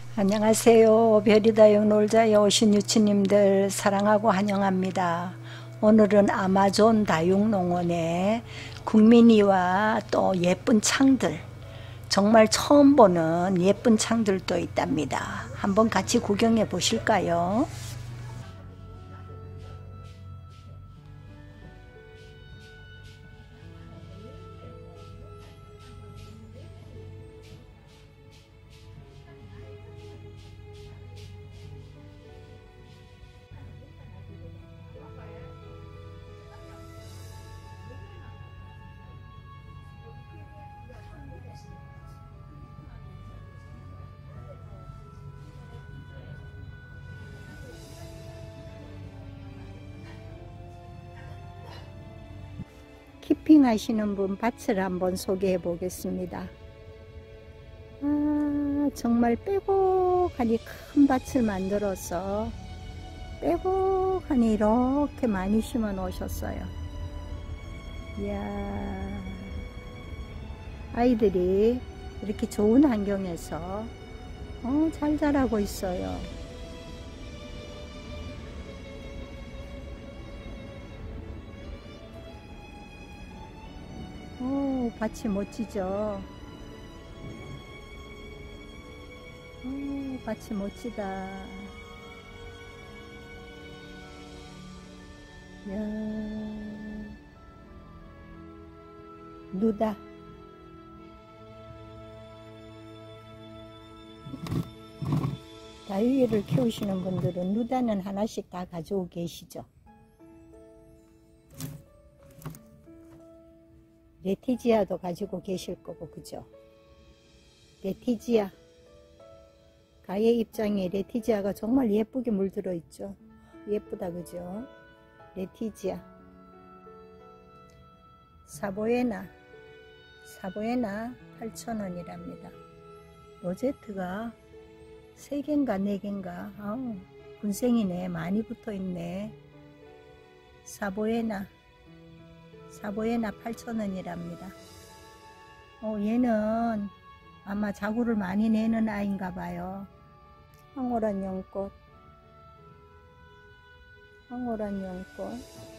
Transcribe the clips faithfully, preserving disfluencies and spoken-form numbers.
안녕하세요. 별이다요 놀자에 오신 유치님들 사랑하고 환영합니다. 오늘은 아마존 다육농원에 국민이와 또 예쁜 창들, 정말 처음 보는 예쁜 창들도 있답니다. 한번 같이 구경해 보실까요? 키핑 하시는 분 밭을 한번 소개해 보겠습니다. 아, 정말 빼곡하니 큰 밭을 만들어서 빼곡하니 이렇게 많이 심어 놓으셨어요. 이야, 아이들이 이렇게 좋은 환경에서 어, 잘 자라고 있어요. 오, 밭이 멋지죠? 오, 밭이 멋지다. 이야, 누다. 다육이를 키우시는 분들은 누다는 하나씩 다 가지고 계시죠? 레티지아도 가지고 계실 거고, 그죠? 레티지아. 가의 입장에 레티지아가 정말 예쁘게 물들어 있죠? 예쁘다, 그죠? 레티지아. 사보에나. 사보에나 팔천 원이랍니다. 로제트가 세 개인가 네 개인가? 아우, 군생이네. 많이 붙어 있네. 사보에나. 사보에나 팔천 원이랍니다. 어, 얘는 아마 자구를 많이 내는 아이인가 봐요. 황홀한 연꽃. 황홀한 연꽃.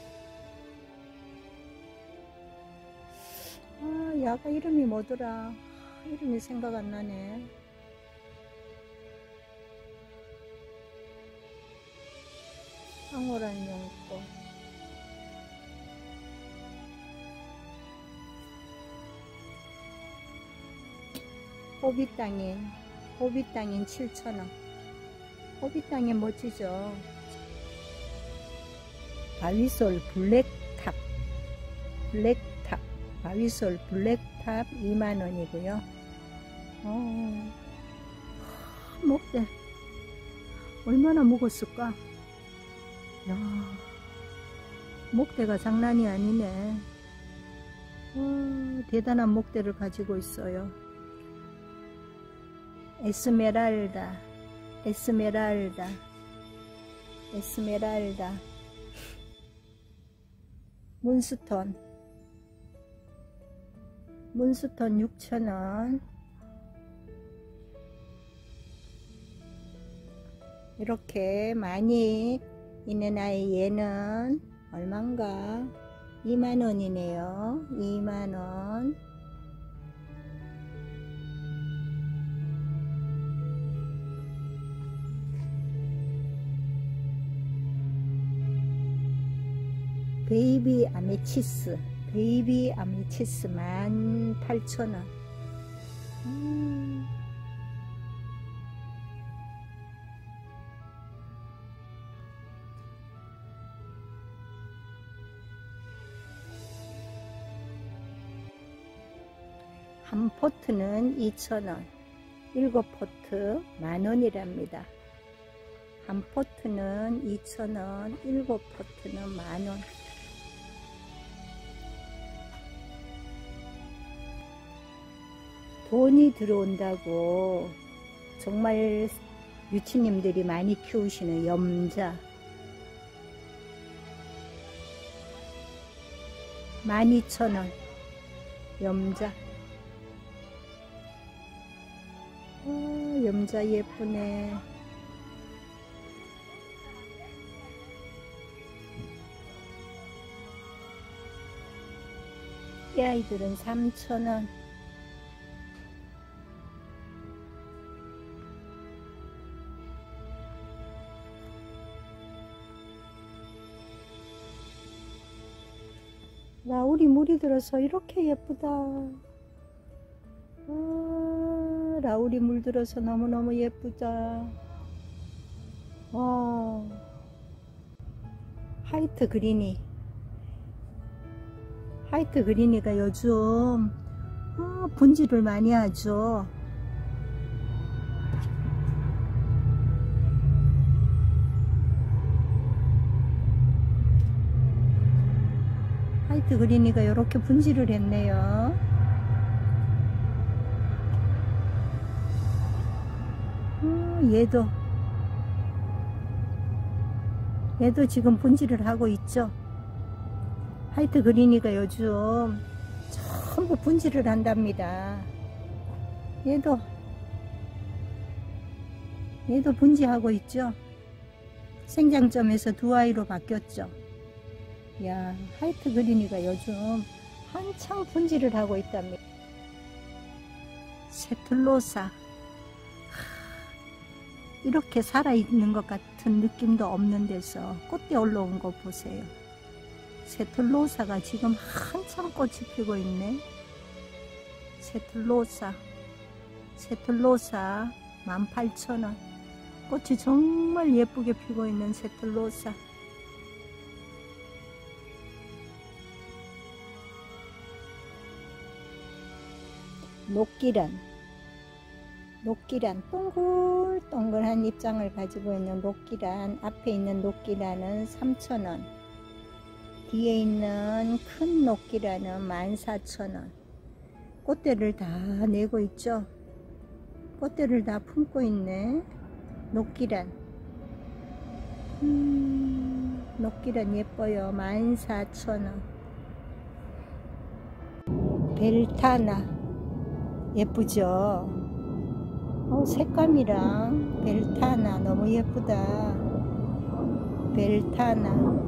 아, 야가 이름이 뭐더라? 이름이 생각 안 나네. 황홀한 연꽃. 호빗땅인, 호빗땅인 칠천 원. 호빗땅인 멋지죠? 바위솔 블랙탑, 블랙탑, 바위솔 블랙탑 이만 원이고요. 어, 목대 얼마나 묵었을까? 야, 목대가 장난이 아니네. 어, 대단한 목대를 가지고 있어요. 에스메랄다, 에스메랄다, 에스메랄다. 문스톤, 문스톤 육천 원. 이렇게 많이 있는 아이 얘는 얼만가? 이만 원이네요. 이만 원. 베이비 아메치스, 베이비 아메치스 만 팔천 원. 음. 한 포트는 이천 원, 일곱 포트 만 원이랍니다. 한 포트는 이천 원, 일곱 포트는 만 원. 돈이 들어온다고 정말 유치님들이 많이 키우시는 염자 만 이천 원. 염자 어, 염자 예쁘네. 이 아이들은 삼천 원. 라울이 물이 들어서 이렇게 예쁘다. 아, 라울이 물 들어서 너무너무 예쁘다. 와, 화이트 그린이 화이트 그린이가 요즘 어, 분질을 많이 하죠. 화이트 그린이가 이렇게 분질을 했네요. 어, 얘도 얘도 지금 분질을 하고 있죠. 화이트 그린이가 요즘 전부 분질을 한답니다. 얘도 얘도 분지하고 있죠. 생장점에서 두 아이로 바뀌었죠. 야, 화이트 그린이가 요즘 한창 분질을 하고 있답니다. 세툴로사, 이렇게 살아있는 것 같은 느낌도 없는 데서 꽃대 올라온 거 보세요. 세툴로사가 지금 한참 꽃이 피고 있네. 세툴로사 세툴로사 만 팔천 원. 꽃이 정말 예쁘게 피고 있는 세툴로사. 녹기란 녹기란 동글동글한 잎장을 가지고 있는 녹기란. 앞에 있는 녹기란은 삼천 원. 뒤에 있는 큰 녹기란은 만 사천 원. 꽃대를 다 내고 있죠. 꽃대를 다 품고 있네. 녹기란. 음, 녹기란 예뻐요. 만 사천 원. 벨타나 예쁘죠? 어, 색감이랑 벨타나 너무 예쁘다. 벨타나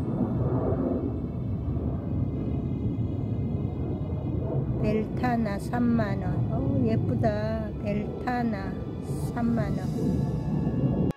벨타나 삼만 원. 어, 예쁘다. 벨타나 삼만 원.